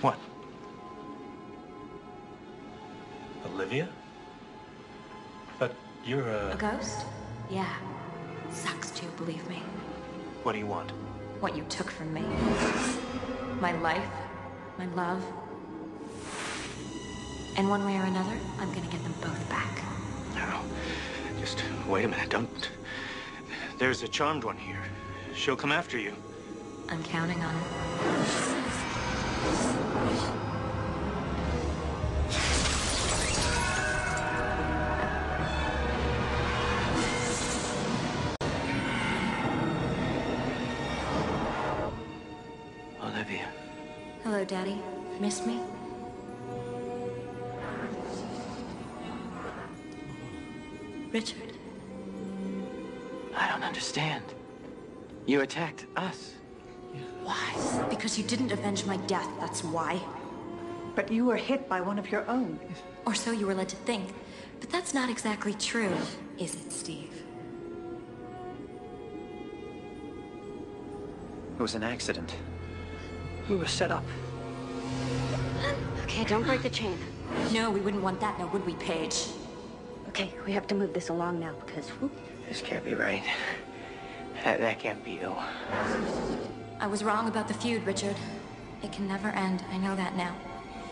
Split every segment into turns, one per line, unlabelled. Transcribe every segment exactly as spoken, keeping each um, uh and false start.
What? Olivia? But you're a...
A ghost? Yeah. Sucks too, believe me.
What do you want?
What you took from me. My life, my love. And one way or another, I'm gonna get them both back.
Now, just wait a minute. Don't... There's a charmed one here. She'll come after you.
I'm counting on it.
Olivia.
Hello, Daddy. Missed me? Richard.
I don't understand. You attacked us.
Why? Because you didn't avenge my death, that's why.
But you were hit by one of your own.
Or so you were led to think. But that's not exactly true, is it, Steve?
It was an accident. We were set up.
Okay, don't break the chain.
No, we wouldn't want that now, would we, Paige?
Okay, we have to move this along now because... Whoop.
This can't be right. That, that can't be you.
I was wrong about the feud, Richard. It can never end, I know that now.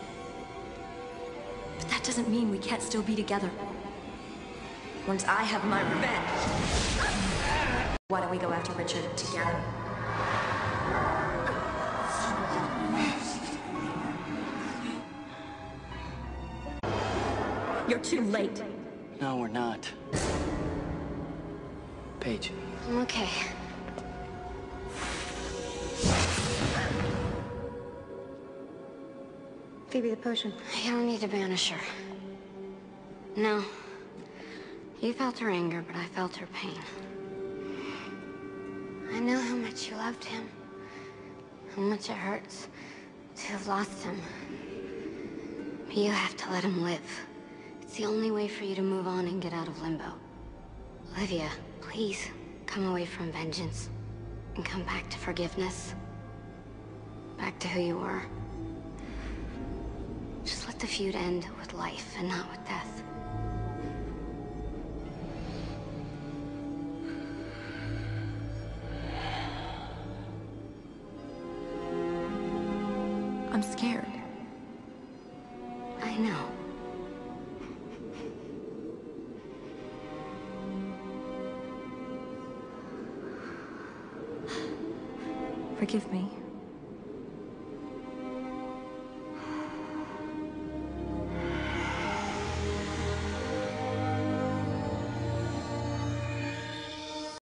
But that doesn't mean we can't still be together. Once I have my revenge. Why don't we go after Richard together? You're too late.
No, we're not. Paige.
Okay. Phoebe, the potion. I don't need to banish her. No. You felt her anger, but I felt her pain. I know how much you loved him. How much it hurts to have lost him. But you have to let him live. It's the only way for you to move on and get out of limbo. Olivia, please, come away from vengeance. And come back to forgiveness. Back to who you were. Just let the feud end with life and not with death.
I'm scared.
I know.
Forgive me.